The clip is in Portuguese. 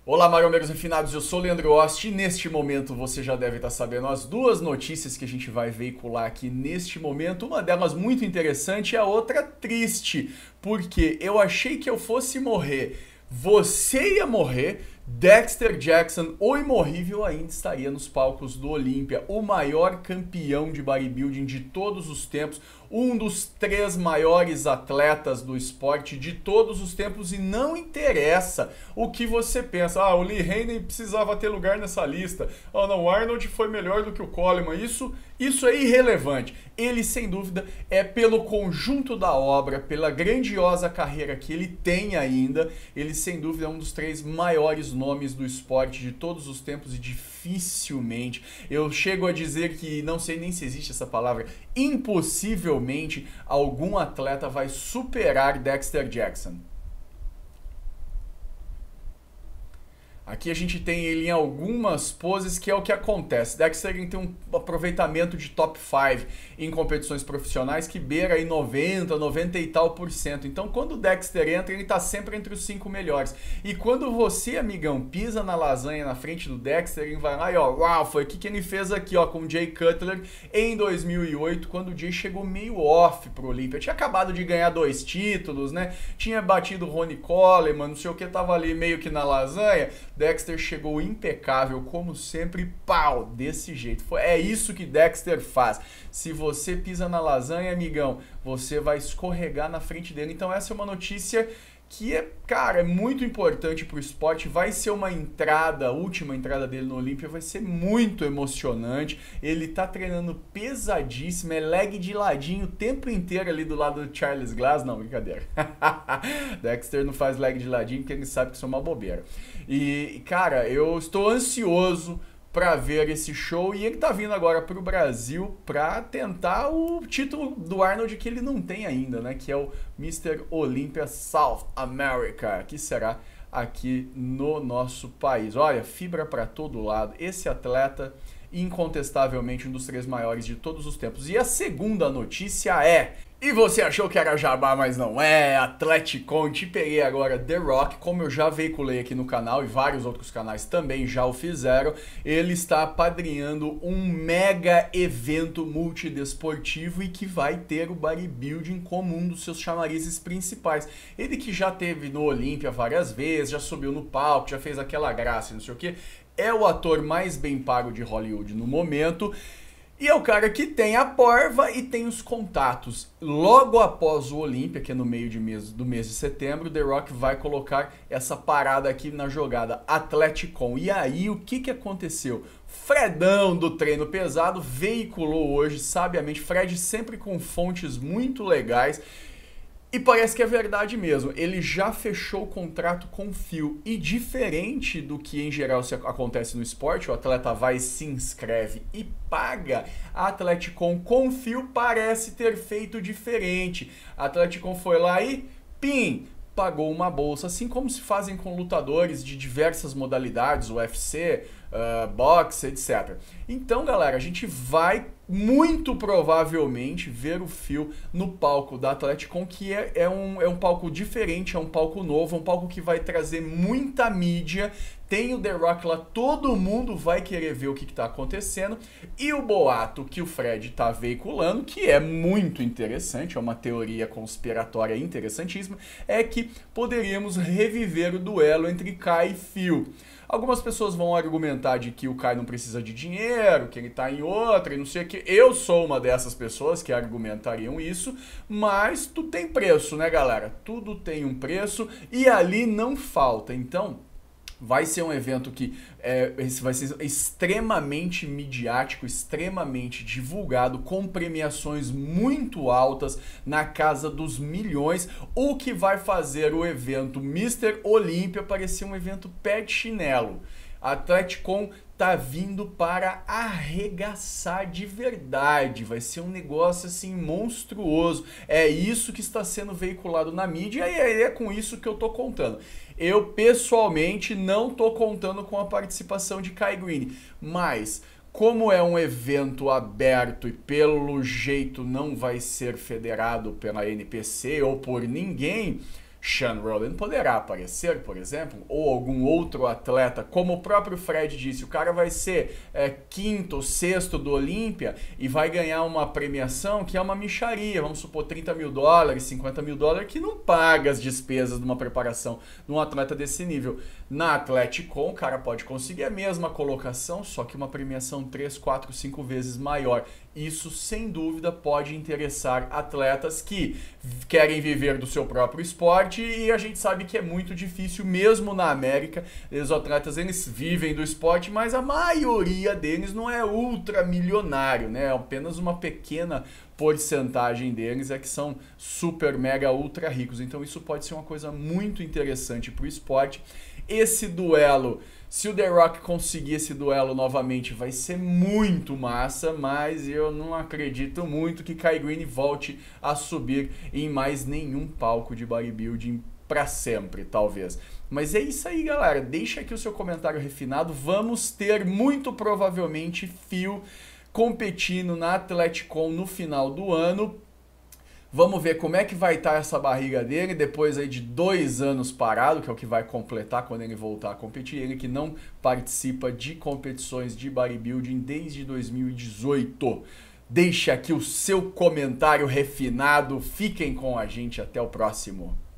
Olá, marombeiros refinados, eu sou o Leandro Ost e neste momento você já deve estar sabendo as duas notícias que a gente vai veicular aqui neste momento. Uma delas muito interessante e a outra triste, porque eu achei que eu fosse morrer, você ia morrer, Dexter Jackson, o imorrível, ainda estaria nos palcos do Olímpia, o maior campeão de bodybuilding de todos os tempos, um dos 3 maiores atletas do esporte de todos os tempos, e não interessa o que você pensa. Ah, o Lee Haney precisava ter lugar nessa lista. Ah, não, o Arnold foi melhor do que o Coleman. Isso é irrelevante. Ele, sem dúvida, é pelo conjunto da obra, pela grandiosa carreira que ele tem ainda, ele, sem dúvida, é um dos 3 maiores nomes do esporte de todos os tempos e dificilmente, eu chego a dizer que, não sei nem se existe essa palavra, impossivelmente algum atleta vai superar Dexter Jackson. Aqui a gente tem ele em algumas poses, que é o que acontece. Dexter tem um aproveitamento de top 5 em competições profissionais que beira aí 90, 90 e tal por cento. Então quando o Dexter entra, ele tá sempre entre os 5 melhores. E quando você, amigão, pisa na lasanha na frente do Dexter, ele vai lá e ó, uau, foi o que ele fez aqui, ó, com o Jay Cutler em 2008, quando o Jay chegou meio off pro Olímpia. Tinha acabado de ganhar 2 títulos, né? Tinha batido o Ronnie Coleman, não sei o que, tava ali meio que na lasanha. Dexter chegou impecável, como sempre, pau, desse jeito. É isso que Dexter faz. Se você pisa na lasanha, amigão, você vai escorregar na frente dele. Então essa é uma notícia que cara, é muito importante pro esporte. Vai ser uma entrada, a última entrada dele no Olímpia, vai ser muito emocionante. Ele tá treinando pesadíssimo, é leg de ladinho o tempo inteiro ali do lado do Charles Glass. Não, brincadeira. Dexter não faz leg de ladinho porque ele sabe que isso é uma bobeira. E, cara, eu estou ansioso para ver esse show, e ele tá vindo agora pro Brasil para tentar o título do Arnold que ele não tem ainda, né, que é o Mr. Olympia South America, que será aqui no nosso país. Olha, fibra para todo lado. Esse atleta, incontestavelmente um dos 3 maiores de todos os tempos. E a segunda notícia é... E você achou que era jabá, mas não é, Atleticon, te peguei agora, The Rock, como eu já veiculei aqui no canal e vários outros canais também já o fizeram, ele está apadrinhando um mega evento multidesportivo e que vai ter o bodybuilding como um dos seus chamarizes principais. Ele que já teve no Olímpia várias vezes, já subiu no palco, já fez aquela graça, não sei o que, é o ator mais bem pago de Hollywood no momento. E é o cara que tem a porva e tem os contatos. Logo após o Olímpia, que é no meio do mês de setembro, The Rock vai colocar essa parada aqui na jogada, Atleticon. E aí, o que aconteceu? Fredão do treino pesado veiculou hoje, sabiamente, Fred sempre com fontes muito legais, e parece que é verdade mesmo, ele já fechou o contrato com o Phil. E diferente do que em geral acontece no esporte, o atleta vai, se inscreve e paga, a Atleticon com o Phil parece ter feito diferente. A Atleticon foi lá e pim! Pagou uma bolsa, assim como se fazem com lutadores de diversas modalidades, UFC, boxe, etc. Então, galera, a gente vai muito provavelmente ver o Phil no palco da Atleticon, que é um palco diferente, é um palco novo, é um palco que vai trazer muita mídia. Tem o The Rock lá, todo mundo vai querer ver o que está acontecendo. E o boato que o Fred está veiculando, que é muito interessante, é uma teoria conspiratória interessantíssima, é que poderíamos reviver o duelo entre Kai e Phil. Algumas pessoas vão argumentar de que o Kai não precisa de dinheiro, que ele tá em outra e não sei o que. Eu sou uma dessas pessoas que argumentariam isso, mas tudo tem preço, né, galera? Tudo tem um preço e ali não falta. Então, vai ser um evento que vai ser extremamente midiático, extremamente divulgado, com premiações muito altas, na casa dos milhões, o que vai fazer o evento Mr. Olímpia parecer um evento pé de chinelo. A Atleticon tá vindo para arregaçar de verdade, vai ser um negócio assim monstruoso. É isso que está sendo veiculado na mídia e é com isso que eu tô contando. Eu pessoalmente não tô contando com a participação de Kai Greene, mas como é um evento aberto e pelo jeito não vai ser federado pela NPC ou por ninguém, Sean Rollins poderá aparecer, por exemplo, ou algum outro atleta, como o próprio Fred disse, o cara vai ser quinto, sexto do Olímpia e vai ganhar uma premiação que é uma mixaria, vamos supor $30 mil, $50 mil, que não paga as despesas de uma preparação de um atleta desse nível. Na Atleticon, o cara pode conseguir a mesma colocação, só que uma premiação 3, 4, 5 vezes maior. Isso, sem dúvida, pode interessar atletas que querem viver do seu próprio esporte e a gente sabe que é muito difícil, mesmo na América. Os atletas, eles vivem do esporte, mas a maioria deles não é ultramilionário, né? Apenas uma pequena porcentagem deles é que são super, mega, ultra ricos. Então isso pode ser uma coisa muito interessante para o esporte. Esse duelo, se o The Rock conseguir esse duelo novamente, vai ser muito massa, mas eu não acredito muito que Kai Greene volte a subir em mais nenhum palco de bodybuilding para sempre, talvez. Mas é isso aí, galera. Deixa aqui o seu comentário refinado. Vamos ter, muito provavelmente, Phil competindo na Atleticon no final do ano. Vamos ver como é que vai estar essa barriga dele depois aí de 2 anos parado, que é o que vai completar quando ele voltar a competir. Ele que não participa de competições de bodybuilding desde 2018. Deixe aqui o seu comentário refinado. Fiquem com a gente. Até o próximo.